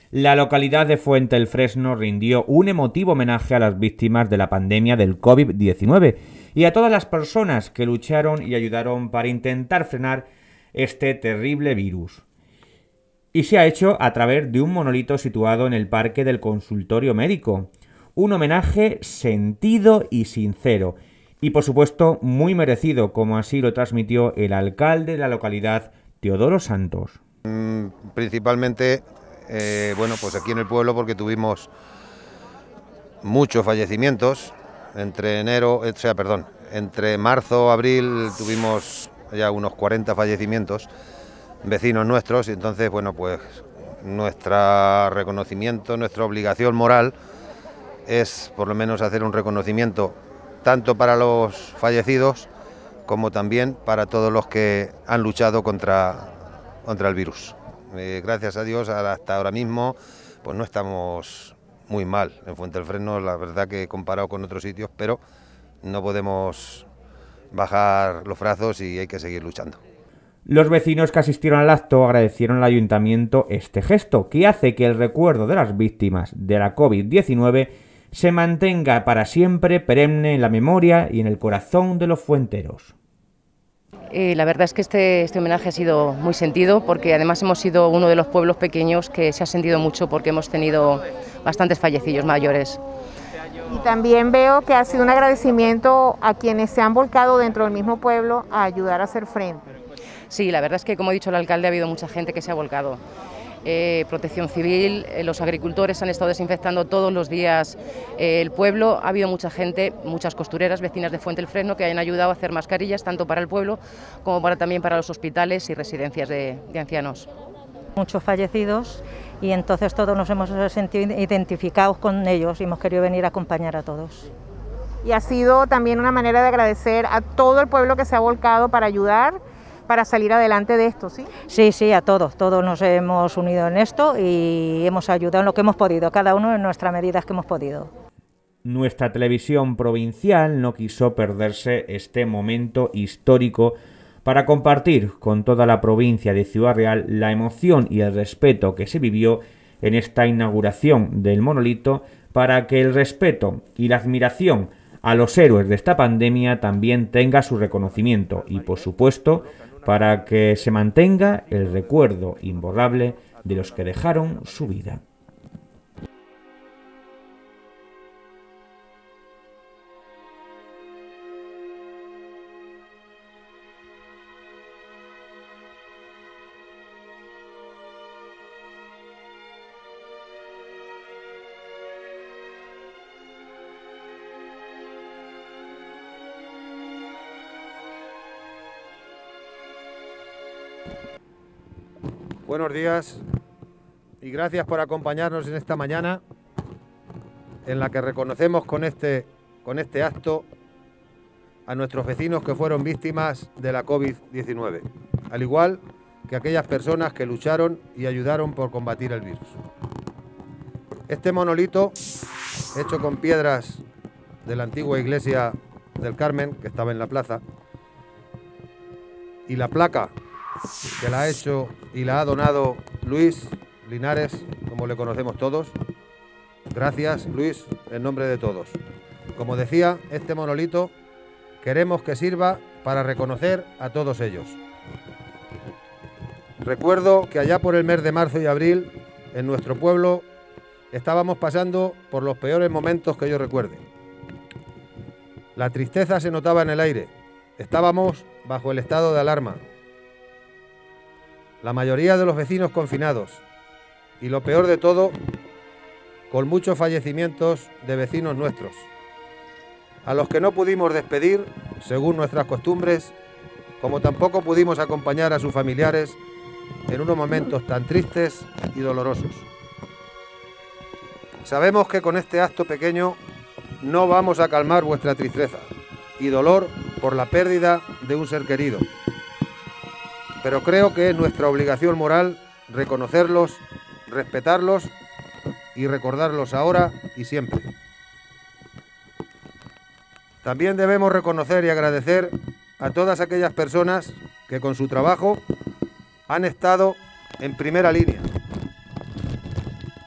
La localidad de Fuenteelfresno rindió un emotivo homenaje a las víctimas de la pandemia del COVID-19 y a todas las personas que lucharon y ayudaron para intentar frenar este terrible virus. Y se ha hecho a través de un monolito situado en el Parque del Consultorio Médico. Un homenaje sentido y sincero. Y por supuesto muy merecido, como así lo transmitió el alcalde de la localidad, Teodoro Santos. Principalmente, bueno, pues aquí en el pueblo, porque tuvimos muchos fallecimientos. Entre marzo, abril tuvimos ya unos 40 fallecimientos, vecinos nuestros, y entonces, bueno, pues nuestro reconocimiento, nuestra obligación moral es por lo menos hacer un reconocimiento tanto para los fallecidos como también para todos los que han luchado contra el virus. Gracias a Dios, hasta ahora mismo, pues no estamos muy mal en Fuenteelfresno, la verdad que comparado con otros sitios, pero no podemos bajar los brazos y hay que seguir luchando. Los vecinos que asistieron al acto agradecieron al ayuntamiento este gesto, que hace que el recuerdo de las víctimas de la COVID-19 se mantenga para siempre perenne en la memoria y en el corazón de los fuenteros. La verdad es que este homenaje ha sido muy sentido, porque además hemos sido uno de los pueblos pequeños que se ha sentido mucho porque hemos tenido bastantes fallecidos mayores. Y también veo que ha sido un agradecimiento a quienes se han volcado dentro del mismo pueblo a ayudar a hacer frente. Sí, la verdad es que, como ha dicho el alcalde, ha habido mucha gente que se ha volcado. Protección Civil, los agricultores han estado desinfectando todos los días el pueblo. Ha habido mucha gente, muchas costureras, vecinas de Fuenteelfresno, que han ayudado a hacer mascarillas tanto para el pueblo como también para los hospitales y residencias de ancianos. Muchos fallecidos y entonces todos nos hemos sentido identificados con ellos y hemos querido venir a acompañar a todos. Y ha sido también una manera de agradecer a todo el pueblo que se ha volcado para ayudar, para salir adelante de esto, ¿sí? Sí, a todos nos hemos unido en esto y hemos ayudado en lo que hemos podido, cada uno en nuestras medidas que hemos podido. Nuestra televisión provincial no quiso perderse este momento histórico para compartir con toda la provincia de Ciudad Real la emoción y el respeto que se vivió en esta inauguración del monolito, para que el respeto y la admiración a los héroes de esta pandemia también tenga su reconocimiento y, por supuesto, para que se mantenga el recuerdo imborrable de los que dejaron su vida. Buenos días y gracias por acompañarnos en esta mañana en la que reconocemos con este acto a nuestros vecinos que fueron víctimas de la COVID-19, al igual que aquellas personas que lucharon y ayudaron por combatir el virus. Este monolito, hecho con piedras de la antigua iglesia del Carmen, que estaba en la plaza, y la placa que la ha hecho y la ha donado Luis Linares, como le conocemos todos. Gracias, Luis, en nombre de todos. Como decía, este monolito queremos que sirva para reconocer a todos ellos. Recuerdo que allá por el mes de marzo y abril, en nuestro pueblo, estábamos pasando por los peores momentos que yo recuerde. La tristeza se notaba en el aire. Estábamos bajo el estado de alarma. La mayoría de los vecinos confinados y, lo peor de todo, con muchos fallecimientos de vecinos nuestros, a los que no pudimos despedir según nuestras costumbres, como tampoco pudimos acompañar a sus familiares en unos momentos tan tristes y dolorosos. Sabemos que con este acto pequeño no vamos a calmar vuestra tristeza y dolor por la pérdida de un ser querido, pero creo que es nuestra obligación moral reconocerlos, respetarlos y recordarlos ahora y siempre. También debemos reconocer y agradecer a todas aquellas personas que con su trabajo han estado en primera línea,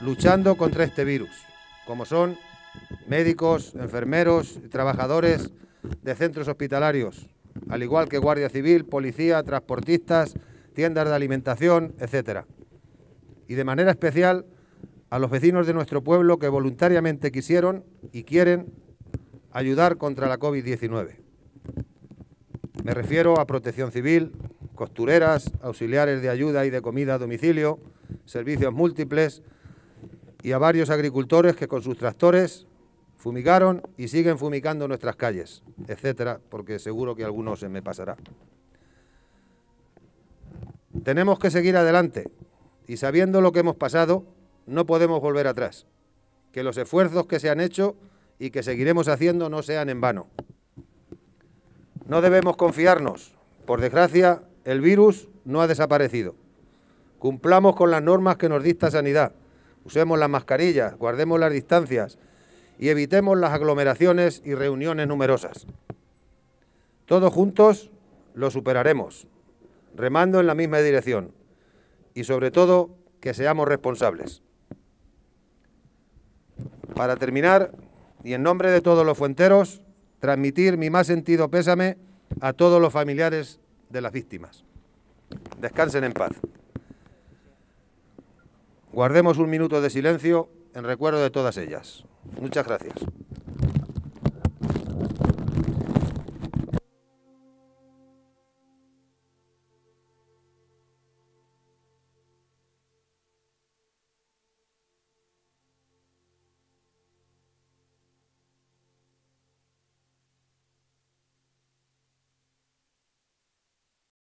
luchando contra este virus, como son médicos, enfermeros y trabajadores de centros hospitalarios, al igual que Guardia Civil, policía, transportistas, tiendas de alimentación, etcétera. Y de manera especial a los vecinos de nuestro pueblo que voluntariamente quisieron y quieren ayudar contra la COVID-19. Me refiero a Protección Civil, costureras, auxiliares de ayuda y de comida a domicilio, servicios múltiples y a varios agricultores que con sus tractores fumigaron y siguen fumigando nuestras calles, etcétera, porque seguro que alguno se me pasará. Tenemos que seguir adelante y sabiendo lo que hemos pasado, no podemos volver atrás. Que los esfuerzos que se han hecho y que seguiremos haciendo no sean en vano. No debemos confiarnos. Por desgracia, el virus no ha desaparecido. Cumplamos con las normas que nos dicta Sanidad. Usemos las mascarillas, guardemos las distancias y evitemos las aglomeraciones y reuniones numerosas. Todos juntos lo superaremos, remando en la misma dirección y sobre todo que seamos responsables. Para terminar, y en nombre de todos los fuenteros, transmitir mi más sentido pésame a todos los familiares de las víctimas. Descansen en paz. Guardemos un minuto de silencio en recuerdo de todas ellas. Muchas gracias.